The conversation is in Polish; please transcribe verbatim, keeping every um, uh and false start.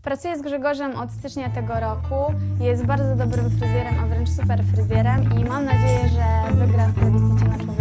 Pracuję z Grzegorzem od stycznia tego roku. Jest bardzo dobrym fryzjerem, a wręcz super fryzjerem i mam nadzieję, że wygram w plebiscycie na człowieka.